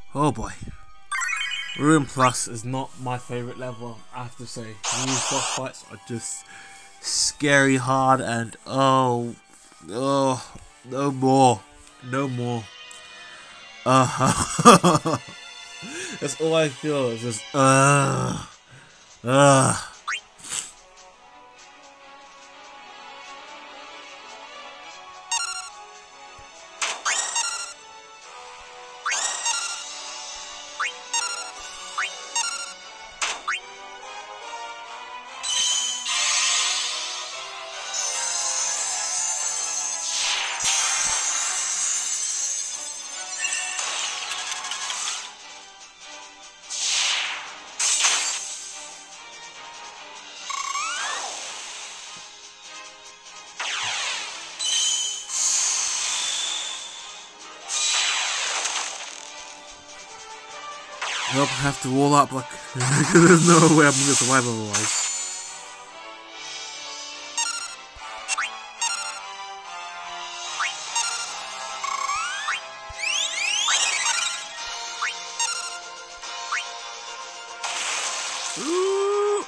Oh boy. Ruin Plus is not my favourite level, I have to say. These boss fights are just scary hard and no more. No more. That's all I feel is just Nope, I have to roll up like because there's no way I'm gonna survive otherwise. Ooh.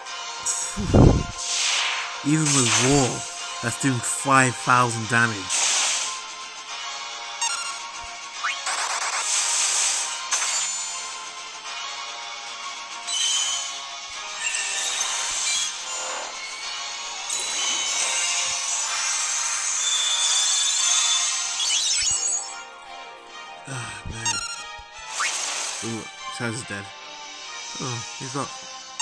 Even with War, that's doing 5,000 damage. Oh man. Ooh, Chaz is dead. Oh, he's up.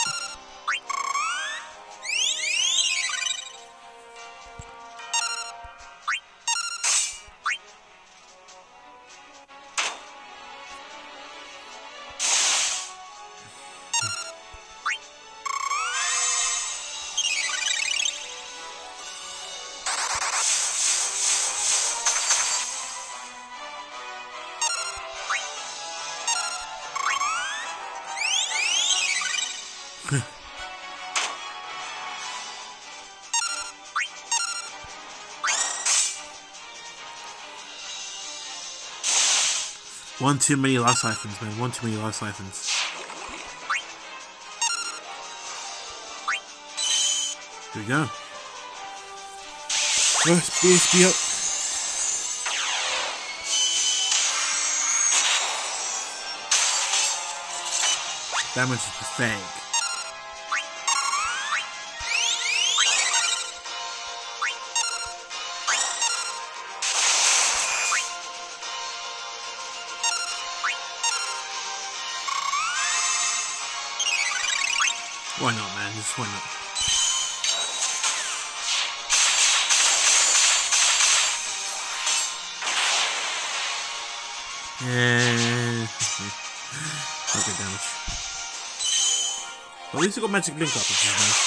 One too many life siphons, man. One too many life siphons. Here we go. First BSB up. Damage is pathetic. Why not, man? Just why not? Yeah. Not good damage. Well, at least we got magic link up, which is nice.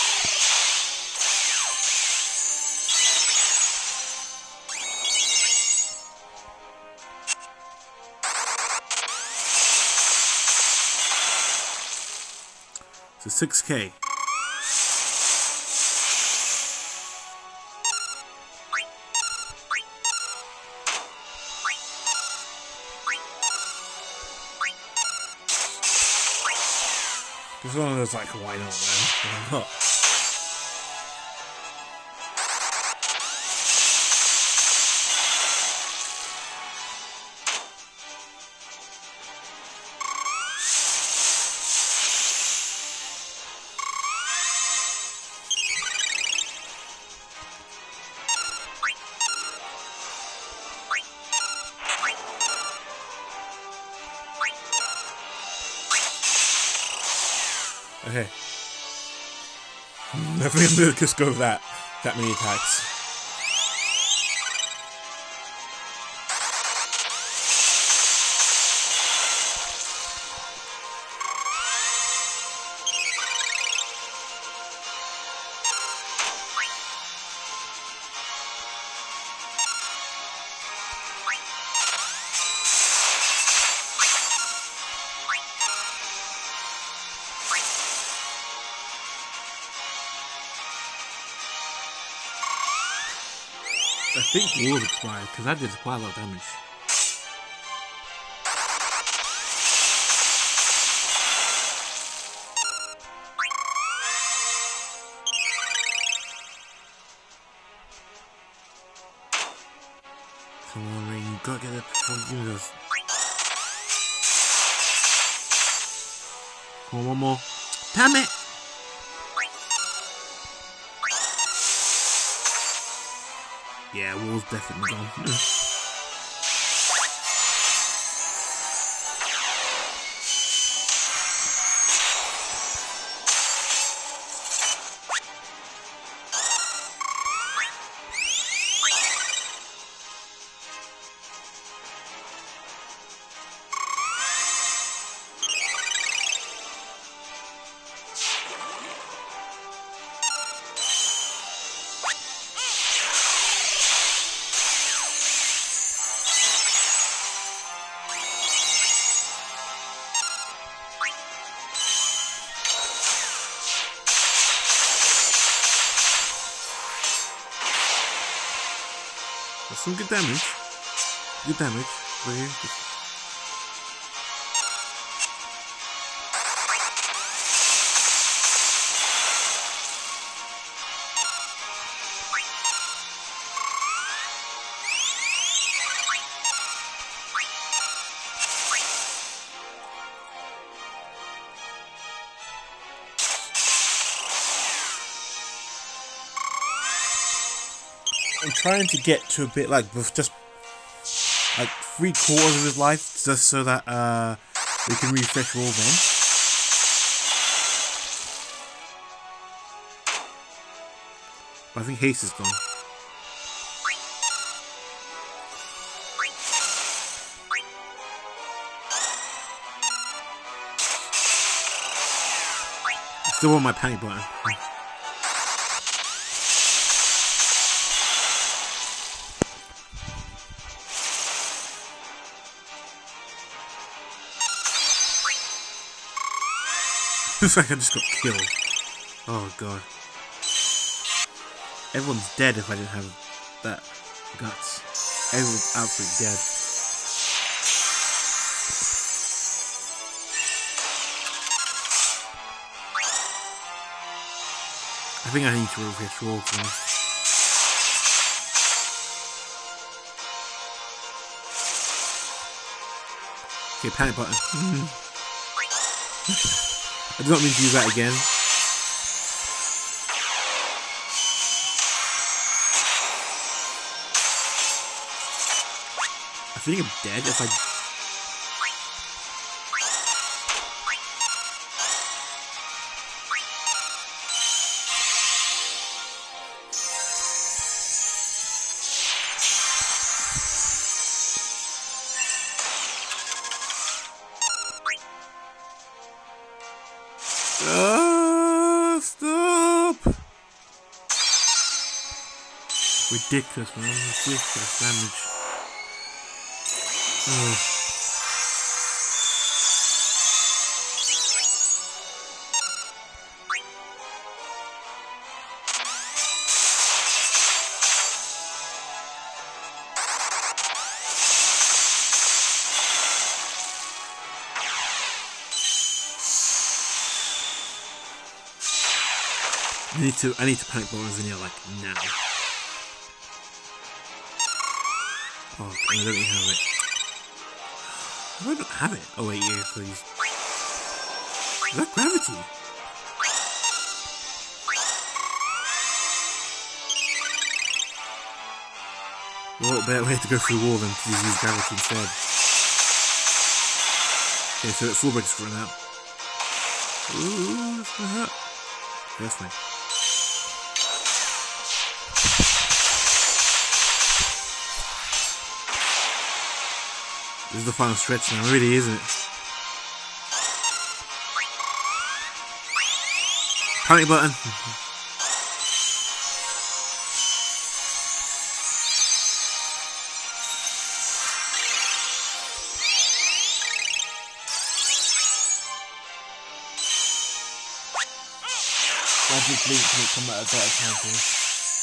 So 6K. This one was like, why not, man? Why not? Okay. I think I'm gonna just go with that many attacks. I think War's expired, because that did quite a lot of damage. Come on, Rain, you gotta get it before you do this. Come on, one more. Damn it! Yeah, wall's definitely gone. That's some good damage. Good damage. We're I'm trying to get to a bit like with just like 3/4 of his life, just so that we can refresh all then. But I think haste is gone. I still want my panic button. Looks like I just got killed. Oh god. Everyone's dead if I didn't have that guts. Everyone's absolutely dead. I think I need to refresh all of them. Okay, panic button. I do not mean to use that again. I think I'm dead if I... Stop! Ridiculous, man. Ridiculous damage. Oh. I need to panic button Zinnia like now. Oh, and I don't even have it. I don't have it. Oh wait, yeah, please. Is that gravity? Well, what better way to go through the wall than to use gravity instead? Okay, so that full break's run out. Ooh, that's gonna hurt. That's fine. This is the final stretch now, really, isn't it? Panic button. Magic Link can come at a better time for us.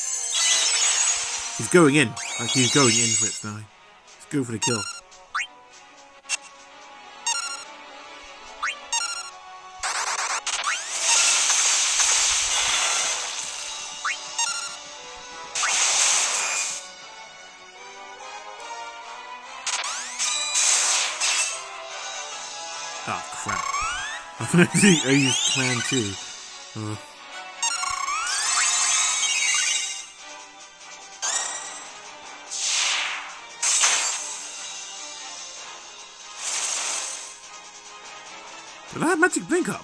He's going in. Like, he's going in for it now. Let's go for the kill. Oh crap. I think I used Command 2. Did I have Magic Blink up?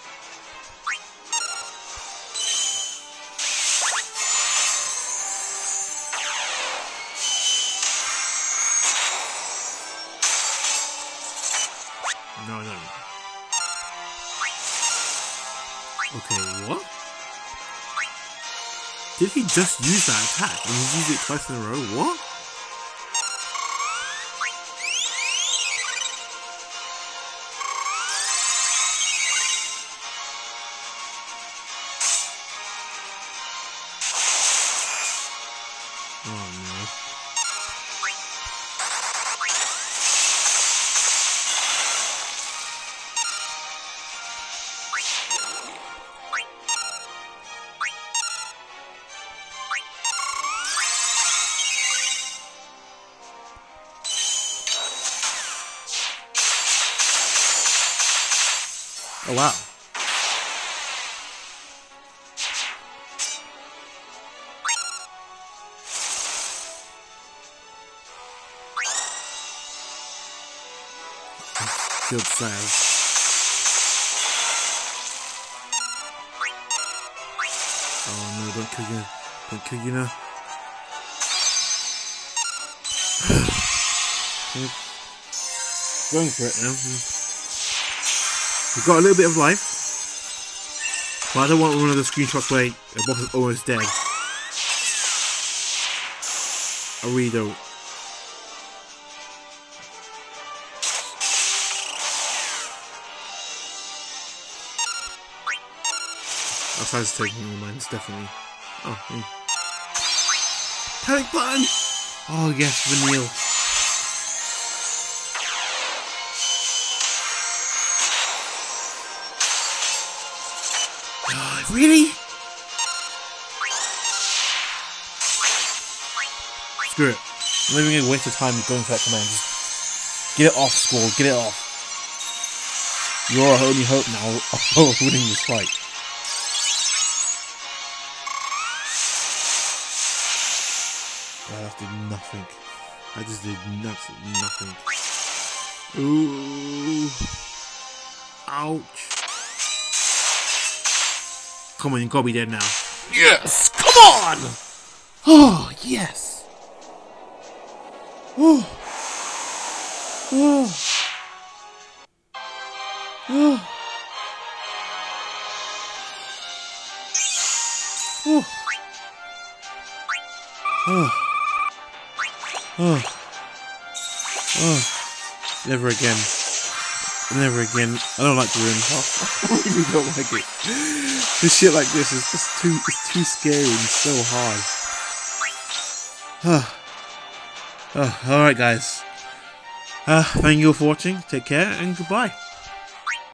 No. Okay, what? Did he just use that attack and he's used it twice in a row? What? Oh no. Oh wow. Shield says. Oh no, don't kill you. Don't kill you now. Going for it now. We've got a little bit of life. But I don't want one of the screenshots where the boss is almost dead. I really don't. Outside's taking all mines, definitely. Oh, panic button! Oh yes, Vanille. Really? Screw it. I'm not even gonna waste the time going for that command. Just get it off, Squall. Get it off. You're our only hope now of winning this fight. Oh, that did nothing. I just did absolutely nothing. Ooh. Ouch. Come on, you gotta be dead now. Yes! Come on! Oh, yes! Oh. Oh. Oh. Oh. Oh. Oh. Oh. Never again. Never again. I don't like the room. I really don't like it. This shit like this is just too scary and so hard. Alright guys. Thank you all for watching. Take care and goodbye.